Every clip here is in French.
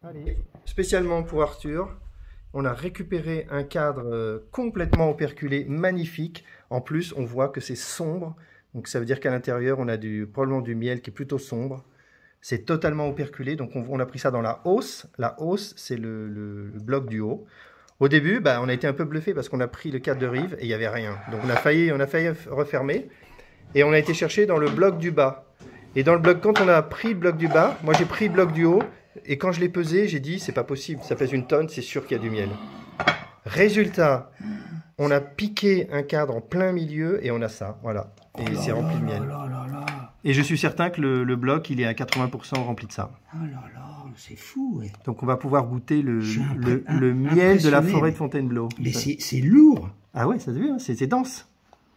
Allez, spécialement pour Arthur, on a récupéré un cadre complètement operculé, magnifique. En plus, on voit que c'est sombre. Donc ça veut dire qu'à l'intérieur, on a probablement du miel qui est plutôt sombre. C'est totalement operculé. Donc on a pris ça dans la hausse. La hausse, c'est le bloc du haut. Au début, on a été un peu bluffé parce qu'on a pris le cadre de rive et il n'y avait rien. Donc on a failli refermer. Et on a été chercher dans le bloc du bas. Et dans le bloc, quand on a pris le bloc du bas, moi j'ai pris le bloc du haut. Et quand je l'ai pesé, j'ai dit, c'est pas possible, ça pèse 1 tonne, c'est sûr qu'il y a du miel. Résultat, on a piqué un cadre en plein milieu et on a ça, voilà. Et c'est rempli de miel. Et je suis certain que le bloc, il est à 80% rempli de ça. Oh là là, c'est fou. Ouais. Donc on va pouvoir goûter le miel de la forêt de Fontainebleau. Mais c'est lourd. Ah ouais, ça se voit, c'est dense.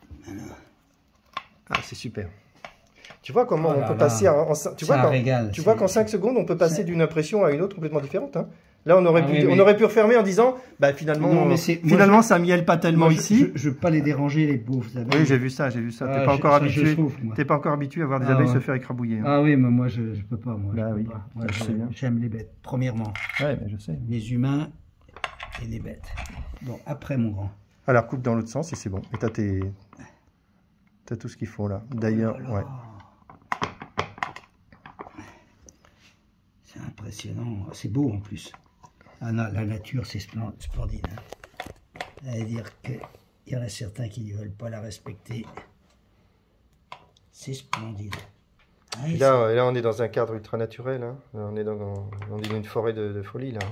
Ah, c'est super. Tu vois comment on peut passer tu vois qu'en 5 secondes, on peut passer d'une impression à une autre complètement différente. Hein. Là, on aurait pu refermer en disant, finalement, ça mielle pas tellement ici. Je veux pas les déranger, les pauvres. Oui, j'ai vu ça. T'es pas encore habitué. T'es pas encore habitué à voir des abeilles se faire écrabouiller. Hein. Ah oui, mais moi, je peux pas. Moi, j'aime les bêtes. Premièrement. Ouais, mais je sais. Les humains et les bêtes. Bon, après, mon grand. Alors, coupe dans l'autre sens et c'est bon. Et t'as tout ce qu'il faut là. D'ailleurs, ouais. C'est impressionnant, c'est beau en plus. Ah non, la nature, c'est splendide. Hein. C'est-à-dire qu'il y en a certains qui ne veulent pas la respecter. C'est splendide. Ah, là, on est dans un cadre ultra naturel. Hein. On est dans une forêt de folie là.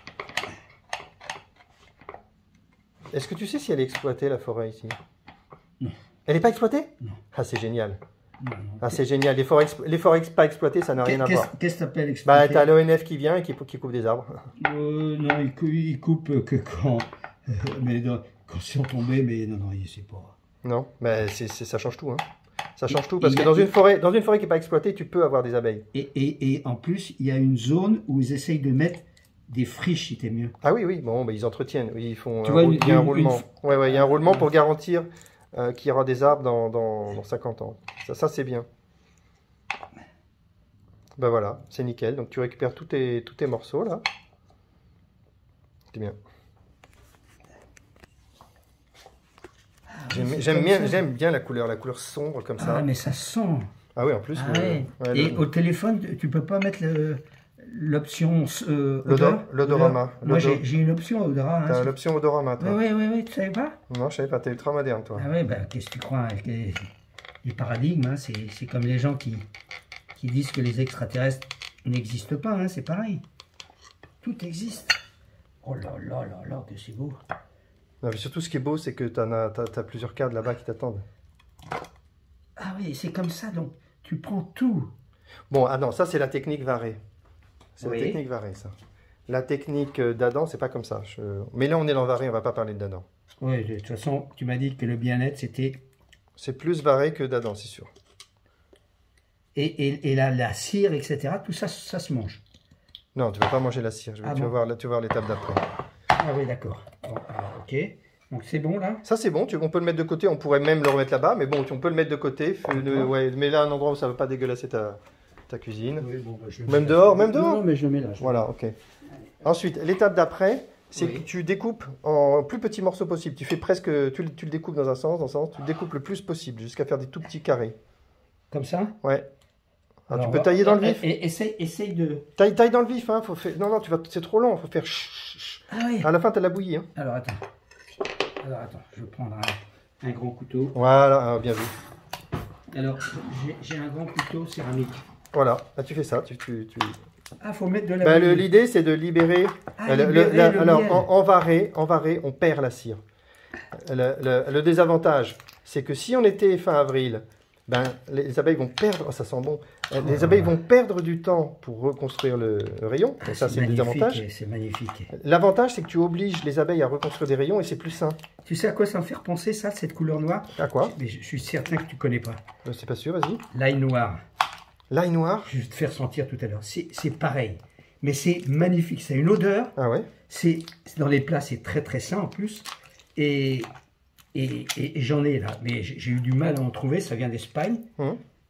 Est-ce que tu sais si elle est exploitée, la forêt ici? Non. Elle n'est pas exploitée? Non. Ah, c'est génial. Non. Ah, c'est génial. Les forêts pas exploitées, ça n'a rien à voir. Qu'est-ce que t'appelles exploité? T'as l'ONF qui vient et qui coupe des arbres. Non, il coupe que quand... mais non, quand ils sont tombés, mais non, il sait pas. Non, mais ça change tout. Hein. Ça change tout, parce que dans une forêt qui n'est pas exploitée, tu peux avoir des abeilles. Et en plus, il y a une zone où ils essayent de mettre des friches, si t'es mieux. Ah oui, bon, ils entretiennent. Oui, ils font il y a un roulement. Ouais, il y a un roulement pour garantir qu'il y aura des arbres dans 50 ans. Ça c'est bien. Ben voilà, c'est nickel. Donc tu récupères tous tes morceaux là. C'est bien. J'aime bien la couleur sombre comme ça. Ah, mais ça sent. Ah oui, en plus. Et au téléphone, tu peux pas mettre l'option l'odorama. Moi, j'ai une option odorama. T'as l'option odorama, toi? Oui, tu savais pas? Non, je savais pas. T'es ultra moderne, toi. Ah oui, qu'est-ce que tu crois? Les paradigmes, hein, c'est comme les gens qui disent que les extraterrestres n'existent pas, hein, c'est pareil. Tout existe. Oh là là, que c'est beau. Non, mais surtout, ce qui est beau, c'est que t'as plusieurs cadres là-bas qui t'attendent. Ah oui, c'est comme ça, donc tu prends tout. Bon, ah non, ça c'est la technique Varé. C'est la technique Varé, ça. La technique d'Adam, c'est pas comme ça. Mais là, on est dans Varé, on va pas parler d'Adam. Oui, de toute façon, tu m'as dit que le bien-être, c'était... C'est plus Varé que d'Adam, c'est sûr. Et la cire, etc., tout ça, ça se mange. Non, tu vas pas manger la cire. Tu vas voir l'étape d'après. Ah oui, d'accord. Bon, ok. Donc c'est bon là? Ça c'est bon, on peut le mettre de côté, on pourrait même le remettre là-bas, mais bon, on peut le mettre de côté. Mais là, un endroit où ça ne va pas dégueulasser ta cuisine. Oui, bon, même dehors? Non, mais je le mets là. Voilà, ok. Ensuite, l'étape d'après, c'est que tu découpes en plus petits morceaux possible. Tu fais presque, tu le découpes dans un sens, tu le découpes le plus possible, jusqu'à faire des tout petits carrés. Comme ça? Ouais. Alors, tu peux tailler dans le vif. Essaye de... Taille dans le vif, hein. Non, c'est trop long, il faut faire... Ah oui. À la fin, tu as la bouillie. Hein. Alors, attends, je vais prendre un grand couteau. Voilà, bien vu. Alors, j'ai un grand couteau céramique. Voilà, là, tu fais ça. Ah, faut mettre de la bouillie. L'idée, c'est de libérer... Alors, en varé, on perd la cire. Le désavantage, c'est que si on était fin avril... les abeilles vont perdre, ça sent bon, les abeilles vont perdre du temps pour reconstruire le rayon, et ça c'est le désavantage. C'est magnifique. L'avantage c'est que tu obliges les abeilles à reconstruire des rayons et c'est plus sain. Tu sais à quoi ça me fait penser ça, cette couleur noire? À quoi? Mais je suis certain que tu connais pas. C'est pas sûr, vas-y. L'ail noir. L'ail noir? Je vais te faire sentir tout à l'heure. C'est pareil, mais c'est magnifique, c'est une odeur. Ah ouais? Dans les plats, c'est très très sain en plus, et j'en ai là, mais j'ai eu du mal à en trouver, ça vient d'Espagne.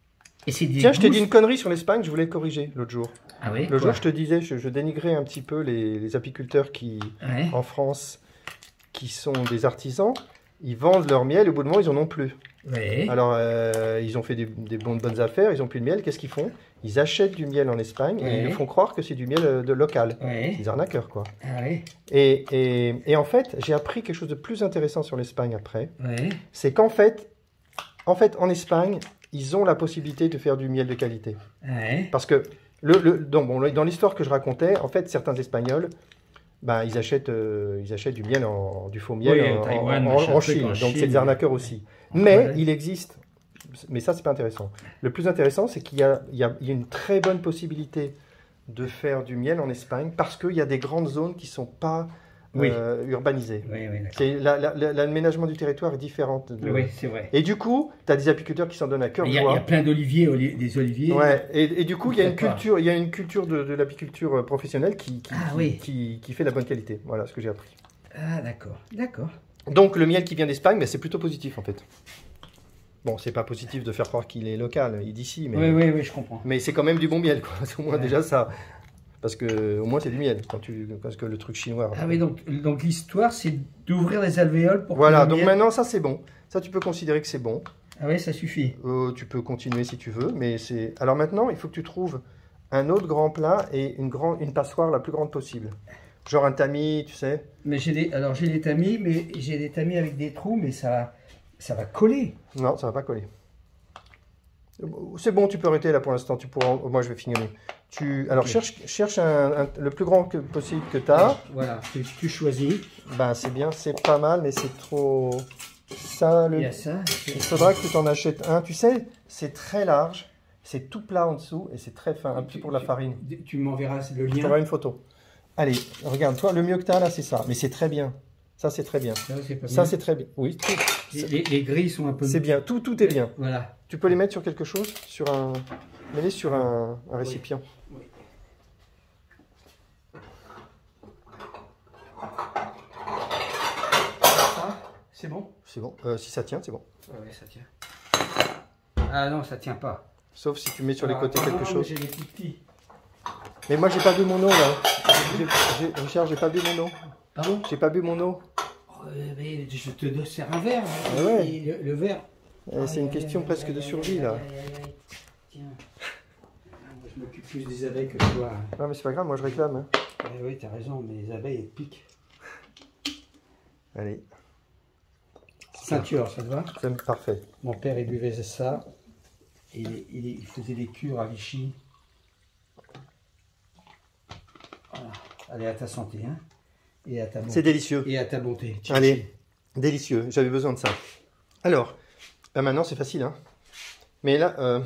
Et c'est des Tiens, je t'ai dit gousses. une connerie sur l'Espagne, je voulais corriger l'autre jour. Ah oui, L'autre quoi? jour, je te disais, je dénigrais un petit peu les apiculteurs qui, Ouais. en France, qui sont des artisans. Ils vendent leur miel et au bout de moment, ils en ont plus. Ouais. Alors, ils ont fait des bonnes affaires, ils ont plus de miel. Qu'est-ce qu'ils font? Ils achètent du miel en Espagne et Ouais. ils nous font croire que c'est du miel de local. Ouais. Des arnaqueurs, quoi. Ah ouais. Et en fait, j'ai appris quelque chose de plus intéressant sur l'Espagne après. Ouais. C'est qu'en fait, en Espagne, ils ont la possibilité de faire du miel de qualité. Ouais. Parce que, donc, bon, dans l'histoire que je racontais, en fait, certains Espagnols, ben, ils achètent du miel, du faux miel Oui, en Taïwan, machin en truc, Chine. en Donc, Chine. c'est des arnaqueurs aussi. Mais Ouais. il existe, mais ça, c'est pas intéressant. Le plus intéressant, c'est qu'il y a une très bonne possibilité de faire du miel en Espagne parce qu'il y a des grandes zones qui ne sont pas Oui. urbanisées. Oui, oui, d'accord. L'aménagement du territoire est différent. Oui, c'est vrai. Et du coup, tu as des apiculteurs qui s'en donnent à cœur Il y a joie. plein d'oliviers, des oliviers. Ouais, et du coup, il y a une Pourquoi pas. culture, il y a une culture de l'apiculture professionnelle Ah oui. qui fait la bonne qualité. Voilà ce que j'ai appris. Ah, d'accord. D'accord. Donc, le miel qui vient d'Espagne, ben, c'est plutôt positif en fait. Bon, c'est pas positif de faire croire qu'il est local, il est d'ici, mais, Oui, oui, oui, je comprends. mais c'est quand même du bon miel, quoi. C'est au moins Ouais. déjà ça. Parce que au moins c'est du miel, parce que le truc chinois. Ah oui, donc l'histoire, c'est d'ouvrir les alvéoles pour Voilà, que le donc miel- maintenant ça c'est bon. Ça tu peux considérer que c'est bon. Ah oui, ça suffit. Tu peux continuer si tu veux, mais c'est. Alors maintenant, il faut que tu trouves un autre grand plat et une passoire la plus grande possible. Genre un tamis, tu sais. Mais j'ai des tamis, mais j'ai des tamis avec des trous, mais ça va coller. Non, ça va pas coller. C'est bon, tu peux arrêter là pour l'instant. Tu pourras. Moi, je vais finir. Alors Ok. cherche le plus grand possible que tu as. Voilà, tu choisis. Ben c'est bien, c'est pas mal, mais c'est trop. Ça, Il y a ça. il faudra que tu t'en achètes un. Tu sais, c'est très large, c'est tout plat en dessous et c'est très fin, un peu pour la farine. Tu m'enverras le Je lien. t'enverrai une photo. Allez, regarde, toi, le mieux que tu as là, c'est ça. Mais c'est très bien. Ça, c'est très bien. Ça, c'est pas Ça, bien. c'est très bien. Oui, Les grilles sont un peu... c'est bien. Tout est bien. Voilà. Tu peux les mettre sur quelque chose, mets-les sur un récipient. Oui. Ça, c'est bon? C'est bon. Si ça tient, c'est bon. Ouais, ça tient. Ah non, ça tient pas. Sauf si tu mets sur les Ah, côtés non, quelque non, chose. J'ai des tout petits. Mais moi, j'ai pas bu mon eau là. Richard, j'ai pas bu mon eau. Pardon? J'ai pas bu mon eau. Mais je te sers un verre. Ah ouais. Et le verre. C'est une question presque de survie là. Tiens. Moi, je m'occupe plus des abeilles que toi. Non, mais c'est pas grave, moi je réclame. Hein. Oui, t'as raison, mais les abeilles, elles piquent. Allez, Ceinture, ça te va? c'est parfait. Mon père, il buvait ça. Et il faisait des cures à Vichy. Voilà. Allez, à ta santé, hein. Et à ta bonté. C'est délicieux. Et à ta bonté. Allez, délicieux. J'avais besoin de ça. Alors, ben maintenant c'est facile. Hein. Mais là,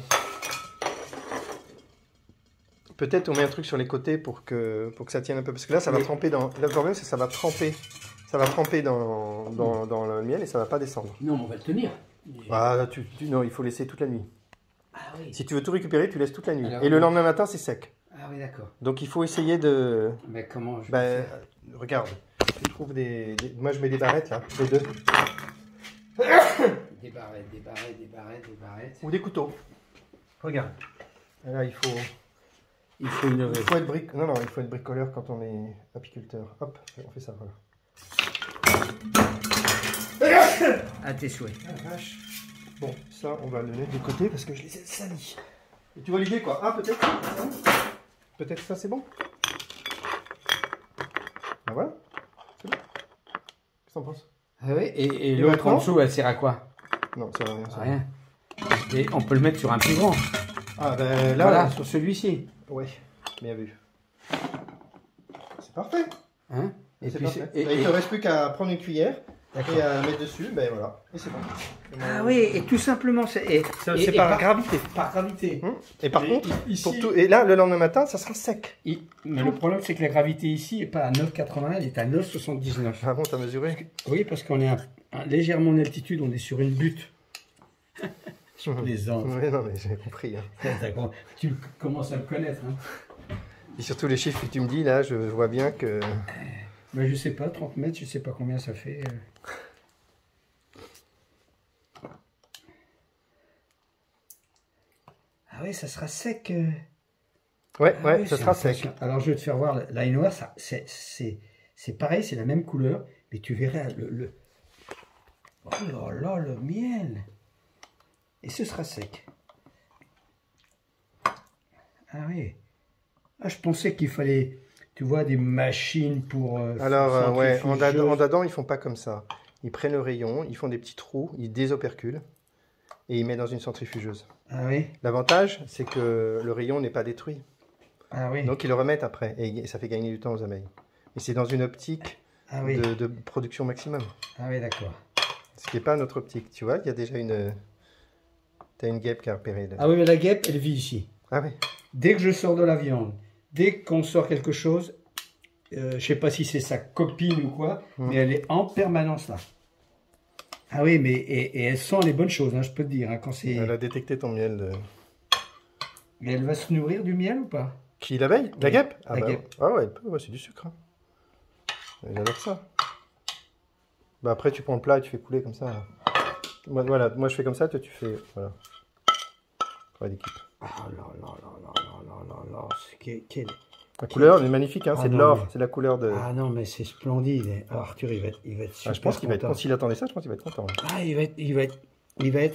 peut-être on met un truc sur les côtés pour que ça tienne un peu. Parce que là, ça va tremper dans. Le problème, c'est que ça va tremper. Ça va tremper dans le miel et ça va pas descendre. Non, mais on va le tenir. Ah, non, il faut laisser toute la nuit. Ah oui. Si tu veux tout récupérer, tu laisses toute la nuit. Alors, et le lendemain matin, c'est sec. Ah oui, d'accord. Donc il faut essayer de. Mais comment je Ben, regarde, tu trouves moi, je mets des barrettes là, les deux. Des barrettes, des barrettes, des barrettes, des barrettes. Ou des couteaux. Regarde. Là, il faut innover. Non, il faut être bricoleur quand on est apiculteur. Hop, on fait ça, voilà. À tes souhaits. Ah, vache. Bon, ça, on va le mettre de côté parce que je les ai salis. Et tu vois l'idée, quoi. Ah, peut-être ça. Peut-être ça, c'est bon. Ben voilà. C'est bon. Qu'est-ce que t'en penses? Ah oui, et Et l'autre maintenant en dessous, elle sert à quoi? Non, ça va rien. Ça va. Rien. Et on peut le mettre sur un plus grand. Ah, ben là, Voilà, sur celui-ci. ouais, bien vu. C'est parfait. Hein? Et C'est puis parfait. c'est- Ben, il ne te reste plus qu'à prendre une cuillère D'accord. et à mettre dessus, ben voilà. Et c'est bon. Ah oui, et tout simplement, c'est C'est par gravité. par gravité. Et par Et contre, ici- pour tout, et là, le lendemain matin, ça sera sec. Mais le problème, c'est que la gravité ici n'est pas à 9,80, elle est à 9,79. Ah bon, t'as mesuré? Oui, parce qu'on est légèrement en altitude, on est sur une butte. Les ans. Oui, non, mais j'ai compris. Hein. Tu commences à me connaître. Hein. Et surtout les chiffres que tu me dis, là, je vois bien que... Mais je sais pas, 30 mètres, je sais pas combien ça fait. Ah Ah oui, ça sera sec. Ouais, Ah ouais, oui, ça c'est sera sec. impressionnant. Alors, je vais te faire voir l'ail noir. C'est pareil, c'est la même couleur. Mais tu verras Oh là là, le miel. Et ce sera sec. Ah oui. Ah, je pensais qu'il fallait, tu vois, des machines pour Alors, ouais, en centrifugeuse. dadant, ils font pas comme ça. Ils prennent le rayon, ils font des petits trous, ils désoperculent et ils mettent dans une centrifugeuse. Ah oui. L'avantage, c'est que le rayon n'est pas détruit. Ah oui. Donc, ils le remettent après et ça fait gagner du temps aux abeilles. Et c'est dans une optique Ah oui. de production maximum. Ah oui, d'accord. Ce qui n'est pas notre optique. Tu vois, il y a déjà une... T'as une guêpe qui a repéré. Là. Ah oui, mais la guêpe, elle vit ici. Ah oui. Dès que je sors de la viande, dès qu'on sort quelque chose, je sais pas si c'est sa copine ou quoi, mais elle est en permanence là. Ah oui, mais et elle sent les bonnes choses, hein, je peux te dire. Hein, quand c'est... Elle a détecté ton miel. Et elle va se nourrir du miel ou pas? Qui, l'abeille? La guêpe? Ah, La bah, guêpe. ah ouais, elle peut, ouais, c'est du sucre. Hein. Elle adore ça. Bah après, tu prends le plat et tu fais couler comme ça. Voilà, moi je fais comme ça, toi tu fais... Voilà. Ouais, d'équipe. Ah là là là là là là là là, quel... La couleur, elle est magnifique, hein, Ah c'est de non, l'or, mais- c'est la couleur de... Ah non, mais c'est splendide. Ah, Arthur, il va être super Ah, je pense qu'il va être... content. S'il attendait ça, je pense qu'il va être content. Ah, il va être